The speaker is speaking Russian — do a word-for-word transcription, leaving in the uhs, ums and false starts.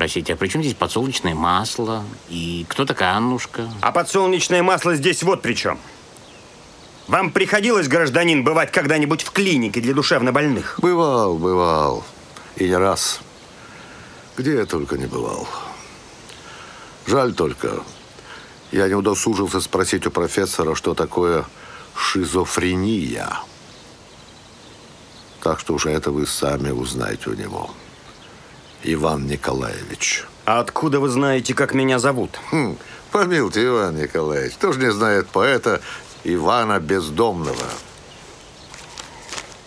спросить, а при чем здесь подсолнечное масло? И кто такая Аннушка? А подсолнечное масло здесь вот при чем. Вам приходилось, гражданин, бывать когда-нибудь в клинике для душевнобольных? Бывал, бывал. И не раз. Где я только не бывал. Жаль только, я не удосужился спросить у профессора, что такое шизофрения. Так что уже это вы сами узнаете у него. Иван Николаевич. А откуда вы знаете, как меня зовут? Хм, помилуйте, Иван Николаевич, кто же не знает поэта Ивана Бездомного?